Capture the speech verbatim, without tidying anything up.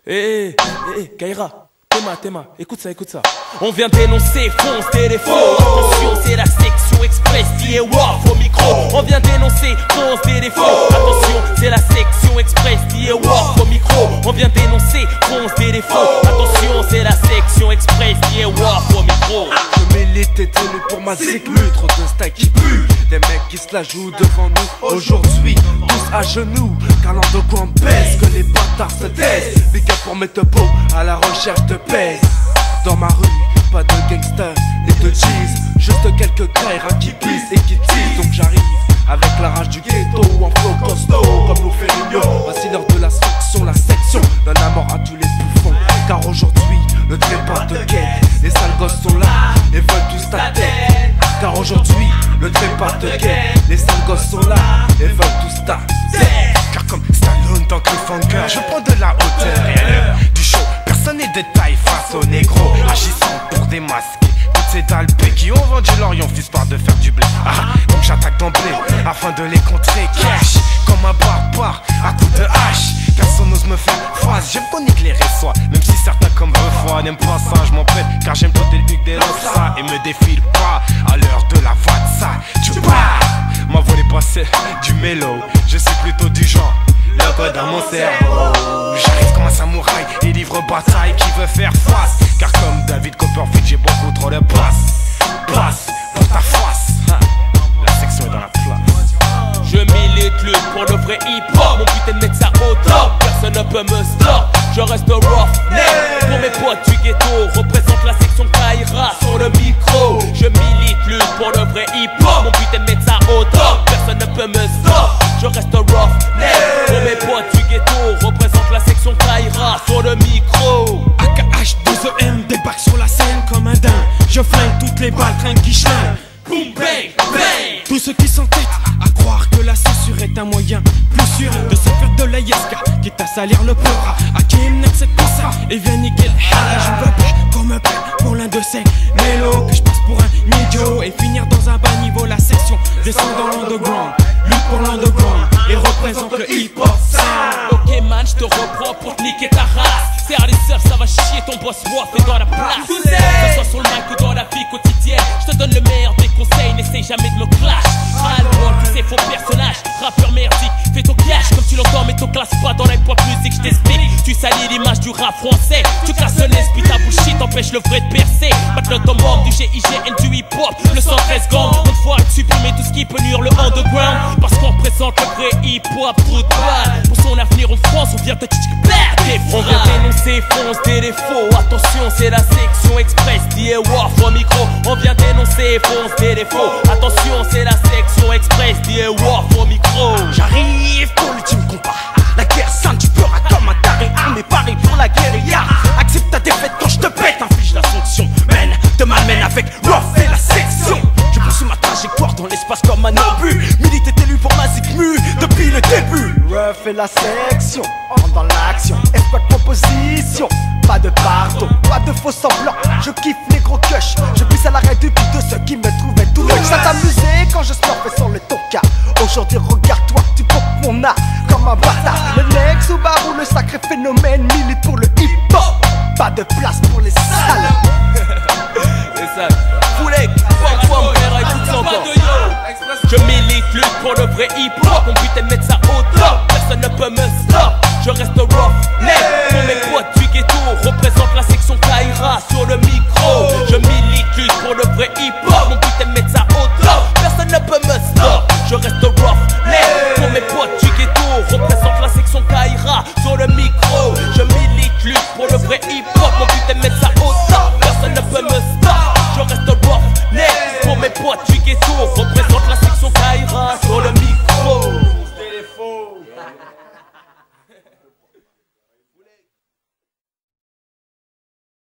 Eh, eh, eh, Kaira, Théma, Théma, écoute ça, écoute ça. On vient dénoncer, fonce, téléphone. Attention, c'est la section express qui est waf au micro. On vient dénoncer, fonce, téléphone. Attention, c'est la section express qui est waf au micro. On vient dénoncer, fonce, téléphone. Attention, c'est la section express qui est waf au micro. Je milite et tenu pour ma cycle, trop de style qui pue. Des mecs qui se la jouent devant nous aujourd'hui, tous à genoux, car l'an de quoi on pèse, que les bâtards se taisent. Big up pour mes topos, à la recherche de paix. Dans ma rue, pas de gangsters et de cheese, juste quelques crères hein, qui pissent et qui teasent. Donc j'arrive avec la rage du ghetto en flow costaud comme nos Ferrigno. Voici l'heure de la section, la section donne la mort à tous les bouffons. Car aujourd'hui, le trépas de quête, les sales gosses sont là et veulent tous ta tête. Car aujourd'hui, le trépas de quête, les sales gosses sont là et veulent tous ta tête. Car comme Stallone dans Cliffhanger, je prends de la hauteur et à l'heure du show, personne n'est de taille face aux négros, agissant pour démasquer toutes ces dalpés qui ont vendu l'Orient fils par de faire du blé. Ah, donc j'attaque d'emblée afin de les contrer cash comme un barbare à coups de hache. Personne n'ose me faire face, j'aime qu'on nique les résois. Même si certains comme Refroid n'aiment pas ça, je m'en pète car j'aime planter le huc des ça et me défile pas à l'heure de la vatsa. Tu pars, ma voix est passée du mélo, je suis plutôt du genre le code dans mon cerveau. J'arrive comme un samouraï et livre bataille qui veut faire face. Car comme David Copperfield j'ai beaucoup trop de passe. Passe pour ta face. La section est dans la place. Je milite lutte pour le vrai hip-hop. Mon putain de mettre ça au top, personne ne peut me stop. Je reste rough, net pour mes potes du ghetto. Représente la section Kaira sur le micro. Je milite lutte pour le vrai hip-hop. Mon putain de mettre ça au top, personne ne peut me stop. Je reste rough, net pour mes potes du ghetto. Représente la section Kaira sur le micro. A K H deux E M débarque sur la scène comme un dingue. Je flingue toutes les balles, train qui chlingue. Boom bang bang. Tous ceux qui s'entêtent à croire que la censure est un moyen plus sûr de se faire de la yesca, quitte à salir le peur. À qui me n'accepte pas ça et vient niquer le hala. Je veux pas comme un père pour l'un de ces mélos, que je passe pour un idiot et finir dans un bas niveau. La section descend dans l'underground, lutte pour l'underground et représente le hip-hop sound. Ok man, je te reprends pour te niquer ta race. Serre les sœurs, ça va chier, ton boss moi fait dans la place. Que ce soit sur le mic ou dans la vie quotidienne, je te donne le meilleur des conseils, n'essaye jamais de me clash. Alcool, tous ces faux personnages, rappeur merdique, fais ton cash comme tu l'entends mais ton classe pas dans la pop musique, je t'explique. Tu salis l'image du rap français, tu casses l'esprit, ta bullshit t'empêche le vrai de percer. Maintenant ton membre du G I G N du hip hop, le cent treize gang. Une fois supprimer tout ce qui peut nuire le underground, parce qu'on représente le vrai hip hop football. Pour son avenir en France, on vient te tchic-black. On vient dénoncer, fonce des défauts. Attention, c'est la section express qui est waf au micro. On vient dénoncer, fonce des défauts. Attention, c'est la section express qui est waf au micro. J'arrive pour l'ultime combat. La guerre sainte, tu feras comme un taré armé, paré pour la guérilla. Accepte ta défaite quand je te pète, inflige la sanction. Mène, te malmène avec Ruff et la section. Je poursuis ma trajectoire dans l'espace comme un obus. Milite est élu pour ma zigmu depuis le début. Ruff et la section, rentre dans l'action. Espoir de proposition, pas de pardon, pas de faux semblants. Je kiffe les gros cush, je pousse à l'arrêt du but de ceux qui me trouvaient tout moche. Ça t'amusait quand je surfais sur le tonka. Aujourd'hui regarde-toi, tu pompes mon art comme un bâtard. Le Lex Subaru, le sacré phénomène, milite pour le hip-hop. Pas de place pour les sales. C'est ça. Foulek, fuck fuck, père, écoute ça encore. Je milite lutte pour le vrai hip-hop. On putain de mettre ça au top, personne ne peut me stop. Je reste rough, net pour mes potes du ghetto.